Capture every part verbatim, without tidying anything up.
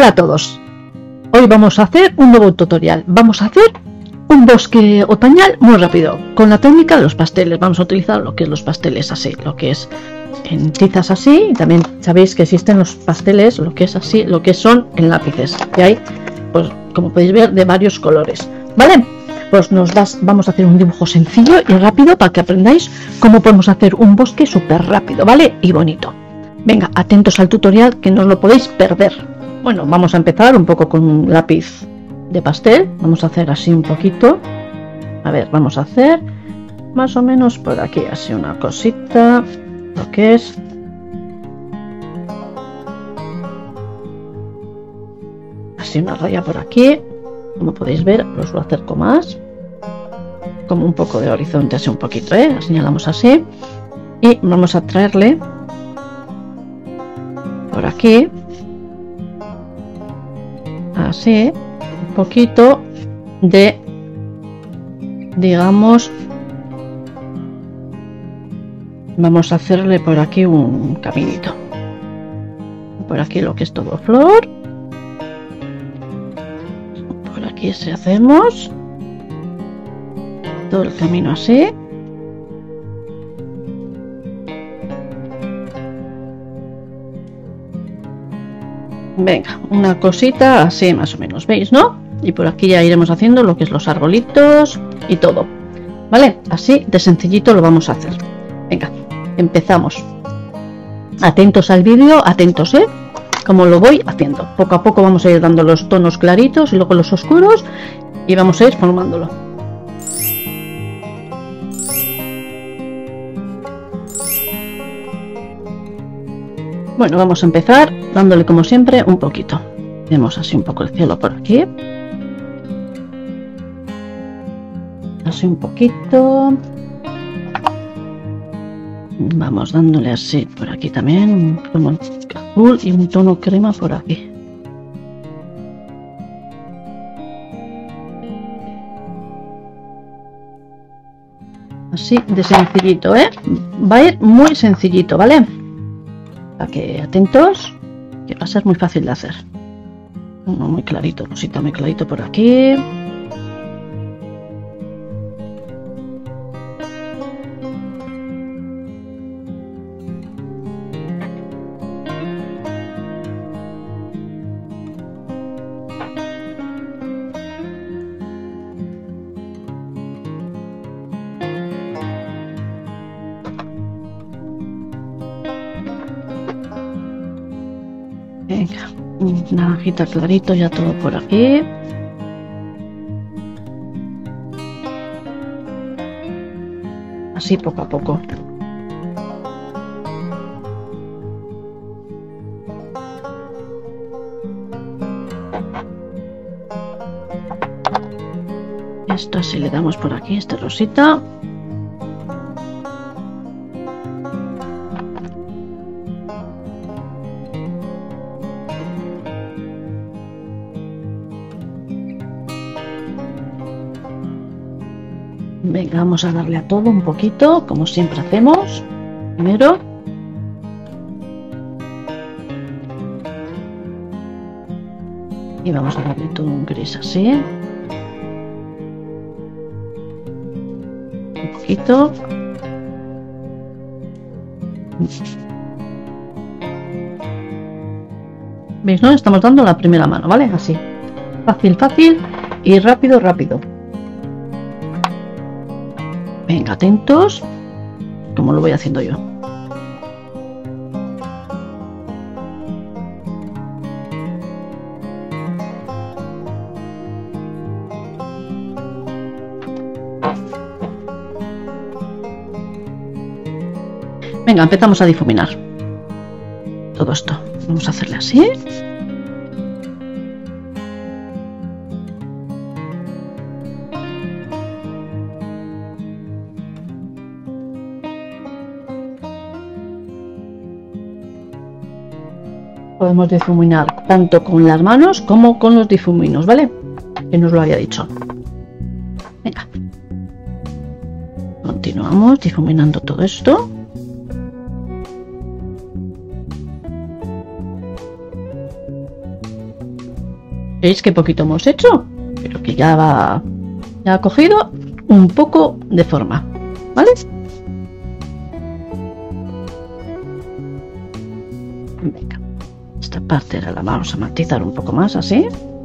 Hola a todos, hoy vamos a hacer un nuevo tutorial. Vamos a hacer un bosque otoñal muy rápido con la técnica de los pasteles. Vamos a utilizar lo que es los pasteles así, lo que es en tizas así, y también sabéis que existen los pasteles, lo que es así, lo que son en lápices, que hay, pues como podéis ver, de varios colores, ¿vale? Pues nos das, vamos a hacer un dibujo sencillo y rápido para que aprendáis cómo podemos hacer un bosque súper rápido, ¿vale? Y bonito. Venga, atentos al tutorial que no os lo podéis perder. Bueno, vamos a empezar un poco con un lápiz de pastel. Vamos a hacer así un poquito. A ver, vamos a hacer más o menos por aquí, así una cosita, lo que es. Así una raya por aquí. Como podéis ver, os lo acerco más. Como un poco de horizonte, así un poquito, ¿eh? Lo señalamos así. Y vamos a traerle por aquí. Así. Un poquito de, digamos, vamos a hacerle por aquí un caminito. Por aquí lo que es todo flor. Por aquí se hacemos todo el camino así. Venga, una cosita así más o menos, ¿veis, no? Y por aquí ya iremos haciendo lo que es los arbolitos y todo, ¿vale? Así de sencillito lo vamos a hacer. Venga, empezamos. Atentos al vídeo, atentos, ¿eh? Como lo voy haciendo. Poco a poco vamos a ir dando los tonos claritos y luego los oscuros y vamos a ir formándolo. Bueno, vamos a empezar dándole como siempre un poquito. Vemos así un poco el cielo por aquí. Así un poquito. Vamos dándole así por aquí también, un tono azul y un tono crema por aquí. Así de sencillito, ¿eh? Va a ir muy sencillito, ¿vale? Para que atentos, que va a ser muy fácil de hacer. Uno muy clarito, rosita muy clarito por aquí. Venga, un naranjita clarito ya todo por aquí. Así poco a poco. Esto así le damos por aquí, este rosita. Venga, vamos a darle a todo un poquito, como siempre hacemos. Primero. Y vamos a darle todo un gris así. Un poquito. ¿Veis, no? Estamos dando la primera mano, ¿vale? Así. Fácil, fácil y rápido, rápido. Venga, atentos, como lo voy haciendo yo. Venga, empezamos a difuminar todo esto. Vamos a hacerle así. Podemos difuminar tanto con las manos como con los difuminos, ¿vale? Que nos lo había dicho. Venga. Continuamos difuminando todo esto. ¿Veis qué poquito hemos hecho? Pero que ya va, ya ha cogido un poco de forma, ¿vale? Venga, esta parte ahora la vamos a matizar un poco más, así.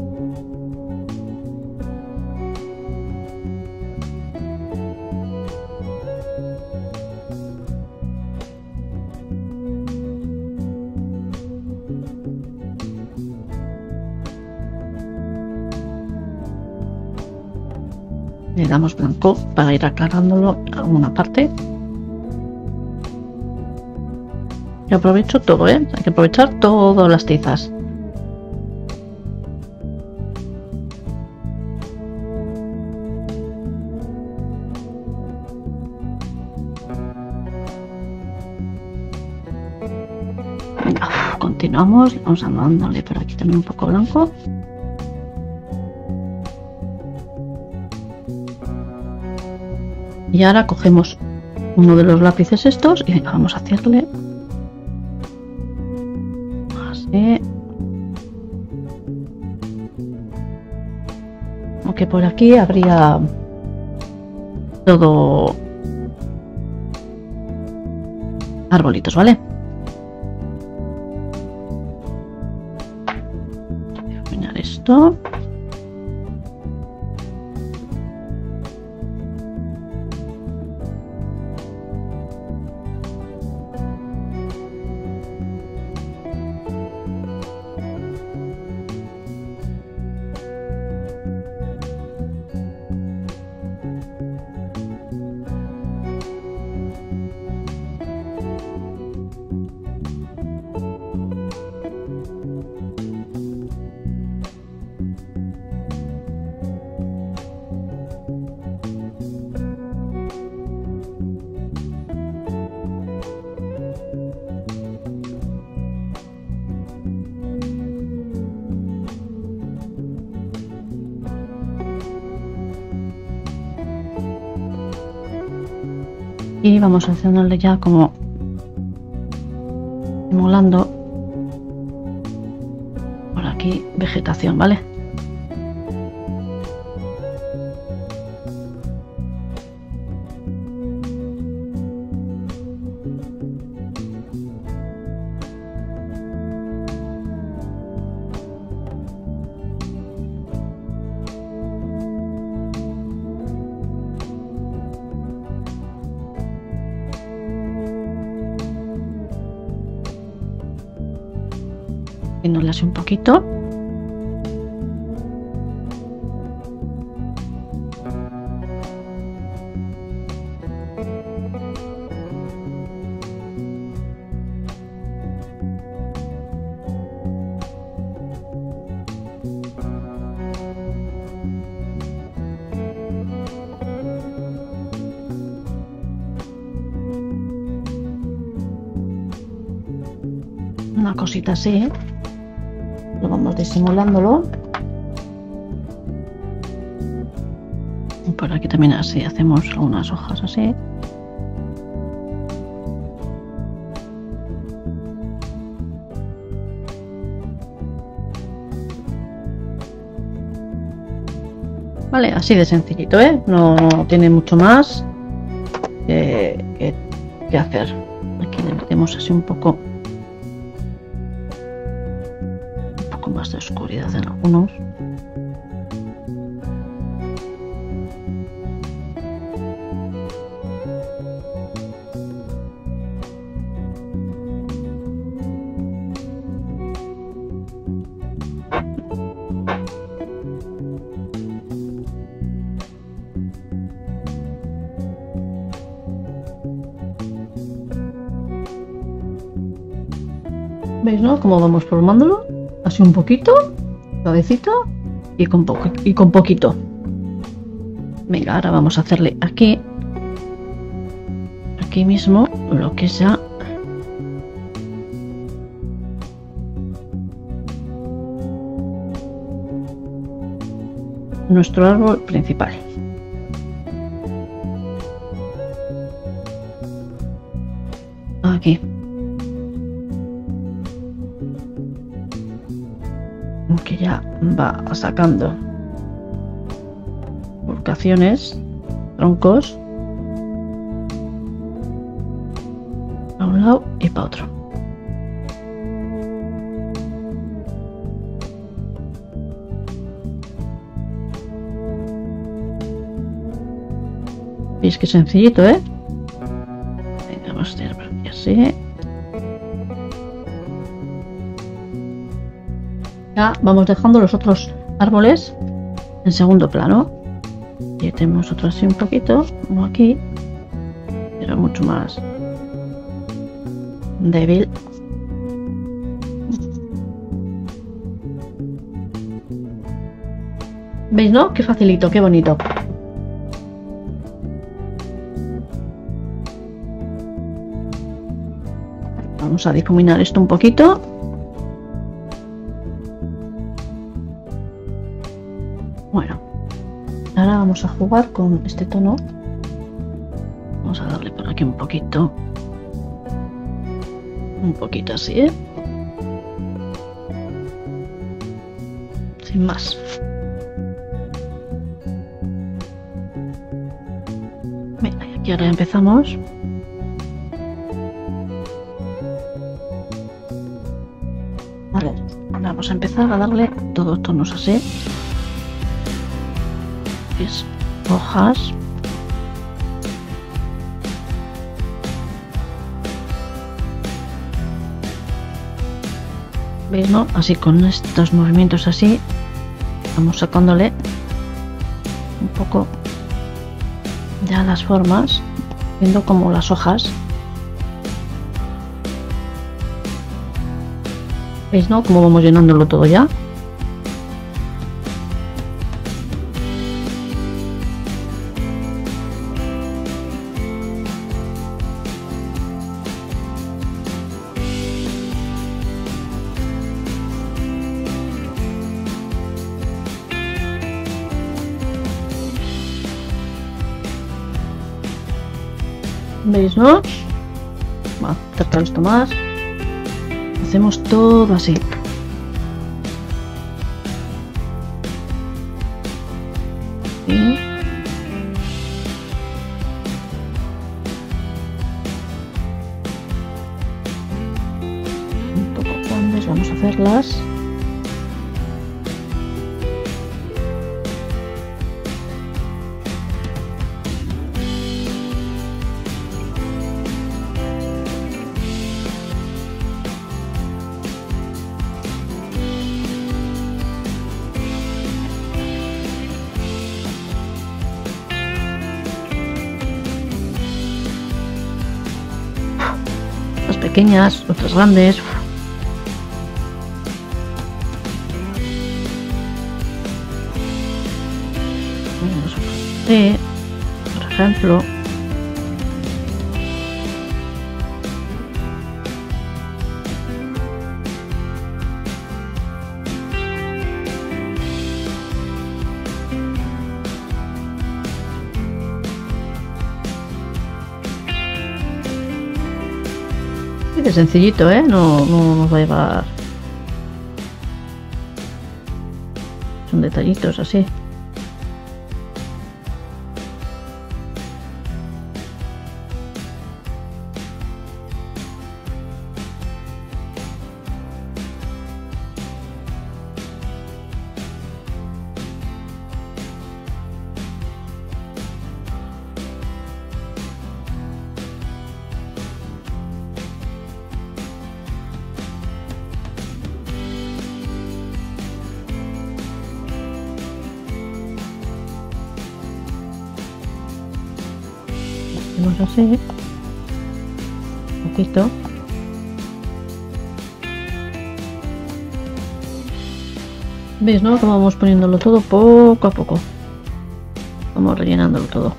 Le damos blanco para ir aclarándolo a una parte. Y aprovecho todo, ¿eh? Hay que aprovechar todas las tizas. Venga, continuamos. Vamos a dándole por aquí también un poco blanco. Y ahora cogemos uno de los lápices estos y venga, vamos a hacerle así. Aunque por aquí habría todo arbolitos, ¿vale? Voy a poner esto. Y vamos haciéndole ya como simulando por aquí vegetación, ¿vale? Y nos hace un poquito. Una cosita así, ¿eh? Lo vamos disimulándolo. Y por aquí también así hacemos unas hojas así. Vale, así de sencillito, ¿eh? No, no tiene mucho más que, que, que hacer. Aquí le metemos así un poco más de oscuridad en algunos. ¿Veis, no? Cómo vamos formándolo. Así un poquito, suavecito y con poco y con poquito. Venga, ahora vamos a hacerle aquí, aquí mismo, lo que sea nuestro árbol principal. Aquí. que ya va sacando bifurcaciones, troncos, para un lado y para otro. ¿Veis qué sencillito, eh? Venga, vamos a hacer por aquí así. Ya vamos dejando los otros árboles en segundo plano. Y tenemos otro así un poquito, como aquí, pero mucho más débil. ¿Veis, no? Qué facilito, qué bonito. Vamos a difuminar esto un poquito. Bueno, ahora vamos a jugar con este tono. Vamos a darle por aquí un poquito. Un poquito así, ¿eh? Sin más. Venga, y aquí ahora empezamos. Vale, vamos a empezar a darle todos tonos así. Es hojas. ¿Veis, no? Así con estos movimientos así vamos sacándole un poco ya las formas, viendo como las hojas. ¿Veis, no? Como vamos llenándolo todo ya. ¿Veis, no? Va, acercar esto más. Hacemos todo así. ¿Sí? Un poco grandes, vamos a hacerlas. Pequeñas, otras grandes. Sí, por ejemplo. Qué sencillito, ¿eh? No, no nos va a llevar. Son detallitos así. Hacemos así, un poquito. ¿Veis, no? Como vamos poniéndolo todo poco a poco. Vamos rellenándolo todo.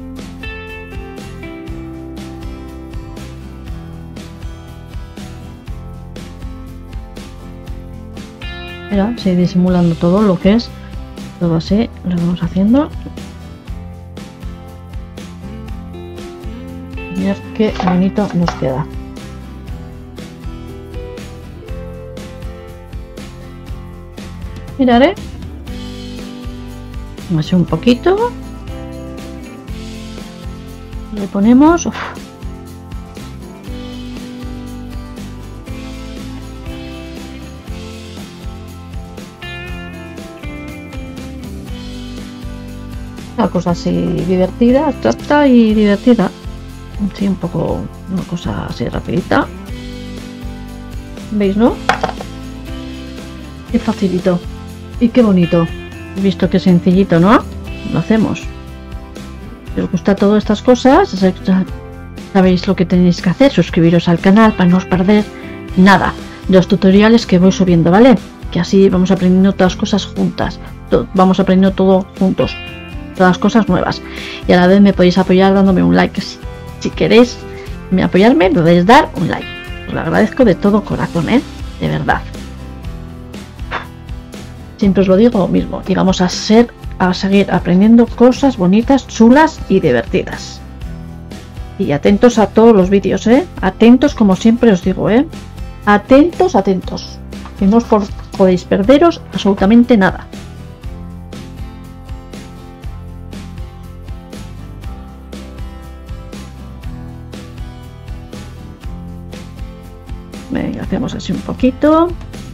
Mira, se disimulando todo lo que es. Todo así, lo vamos haciendo. Mirad qué bonito nos queda. Miraré. Así un poquito. Le ponemos. Uf. Una cosa así divertida, abstracta y divertida. Sí, un poco, una cosa así rapidita. ¿Veis, no? Qué facilito y qué bonito. He visto qué sencillito, ¿no? Lo hacemos. Si os gusta todas estas cosas, sabéis lo que tenéis que hacer. Suscribiros al canal para no os perder nada de los tutoriales que voy subiendo, ¿vale? Que así vamos aprendiendo todas las cosas juntas. Vamos aprendiendo todo juntos. Todas las cosas nuevas. Y a la vez me podéis apoyar dándome un like. Si, si queréis me apoyarme, me podéis dar un like. Os lo agradezco de todo corazón, ¿eh? De verdad. Siempre os lo digo lo mismo. Y vamos a ser, a seguir aprendiendo cosas bonitas, chulas y divertidas. Y atentos a todos los vídeos, ¿eh? Atentos como siempre os digo, ¿eh? Atentos, atentos. Que no os podéis perderos absolutamente nada. Venga, hacemos así un poquito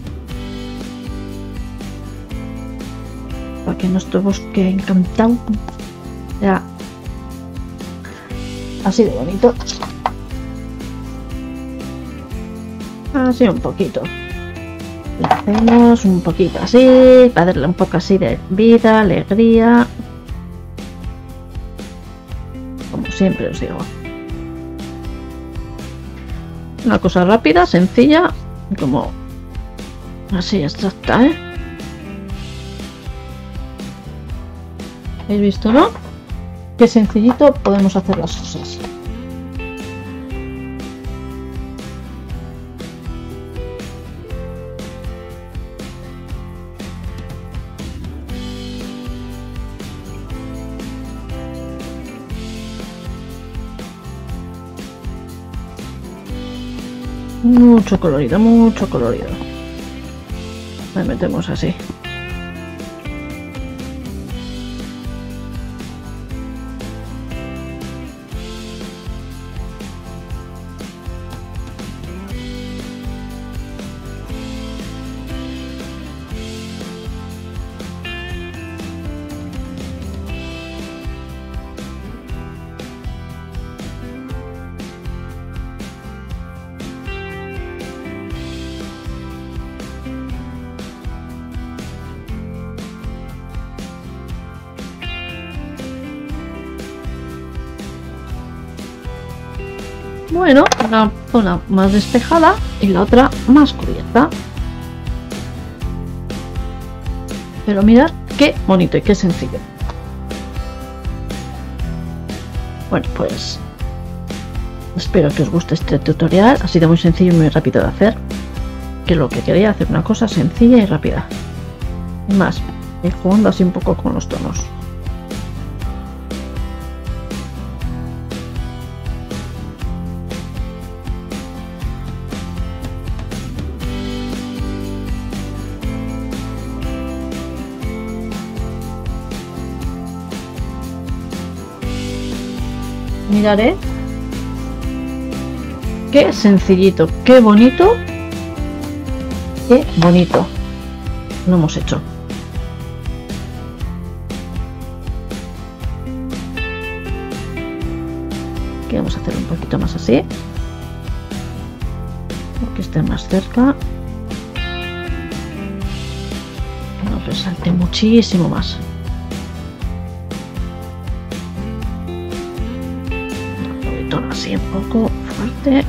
para que nuestro bosque encantado sea así de bonito. Así un poquito. Le hacemos un poquito así para darle un poco así de vida, alegría, como siempre os digo. Una cosa rápida, sencilla, como así exacta, ¿eh? ¿Habéis visto, no? Qué sencillito podemos hacer las cosas. Mucho colorido, mucho colorido. Le metemos así. Bueno, una zona más despejada y la otra más cubierta. Pero mirad qué bonito y qué sencillo. Bueno, pues espero que os guste este tutorial. Ha sido muy sencillo y muy rápido de hacer. Que es lo que quería, hacer una cosa sencilla y rápida. Y más, ir jugando así un poco con los tonos. Miraré. Qué sencillito, qué bonito. Qué bonito. Lo hemos hecho. Aquí vamos a hacer un poquito más así. Porque esté más cerca. Que nos resalte muchísimo más. Así un poco fuerte.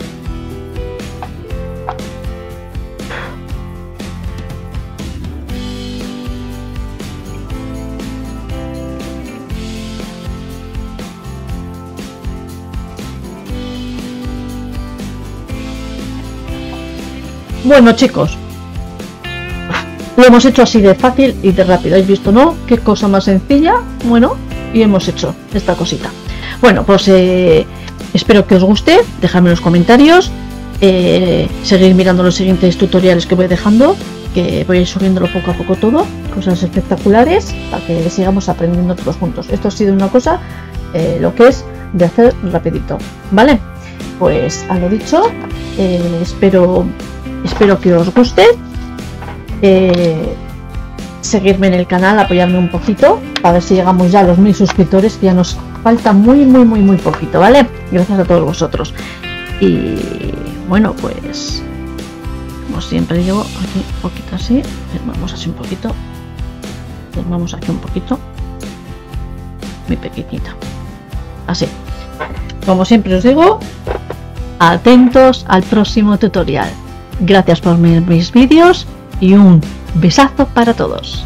Bueno, chicos, lo hemos hecho así de fácil y de rápido. ¿Habéis visto, no? Qué cosa más sencilla. Bueno, y hemos hecho esta cosita. Bueno, pues eh, espero que os guste. Dejadme en los comentarios. Eh, seguir mirando los siguientes tutoriales que voy dejando. que voy a ir subiéndolo poco a poco todo, cosas espectaculares para que sigamos aprendiendo todos juntos. Esto ha sido una cosa, eh, lo que es de hacer rapidito, ¿vale? Pues a lo dicho, eh, espero, espero que os guste. Eh, seguirme en el canal, apoyarme un poquito para ver si llegamos ya a los mil suscriptores, que ya nos falta muy muy muy muy poquito, ¿vale? Gracias a todos vosotros. Y bueno, pues como siempre llevo aquí un poquito así, vamos así un poquito, vamos aquí un poquito, muy pequeñita, así. Como siempre os digo, atentos al próximo tutorial. Gracias por ver mis vídeos y un besazo para todos.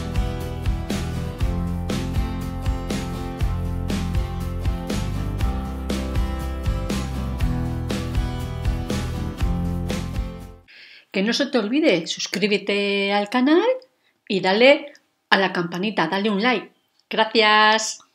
Que no se te olvide, suscríbete al canal y dale a la campanita, dale un like. Gracias.